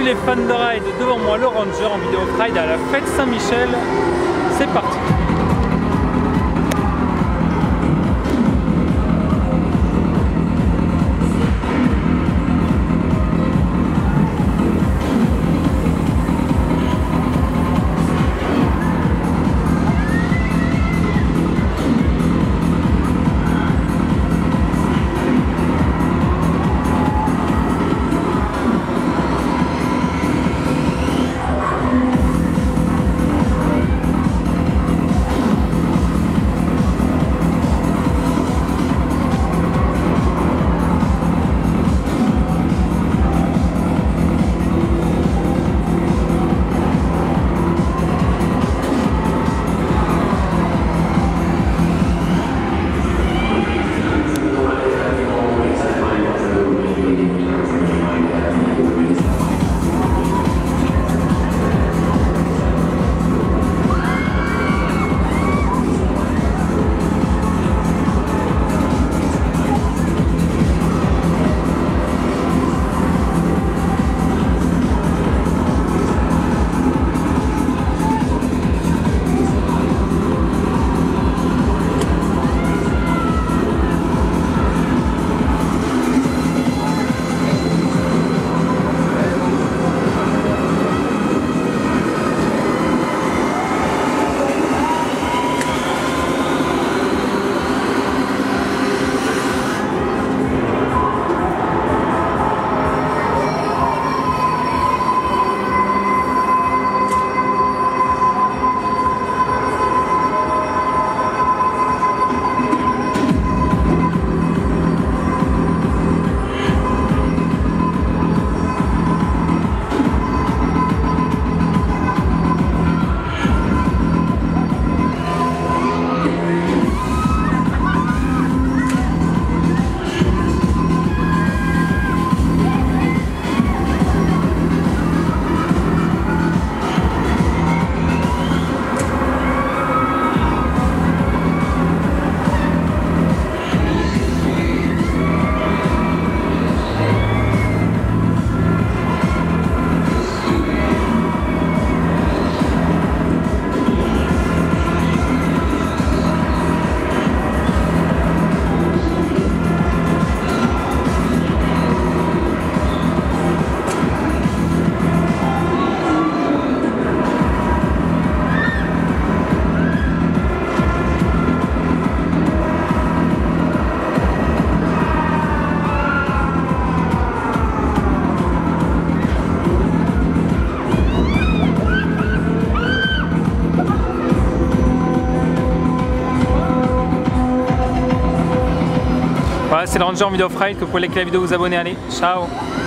Salut les fans de ride, devant moi le Ranger en vidéo ride à la fête Saint-Michel. C'est parti. Voilà, c'est le Ranger en vidéo ride, que vous pouvez liker la vidéo, vous abonner, allez, ciao.